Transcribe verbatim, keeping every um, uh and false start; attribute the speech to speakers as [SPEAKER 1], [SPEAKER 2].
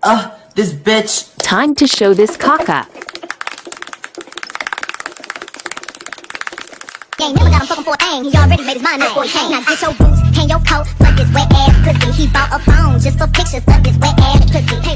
[SPEAKER 1] Ugh, this bitch.
[SPEAKER 2] Time to show this caca.
[SPEAKER 3] He ain't never got him fucking for a thing. He already made his mind up before he came. Now get your boots, hang your coat, fuck this wet ass pussy. He bought a phone just for pictures of this wet ass pussy.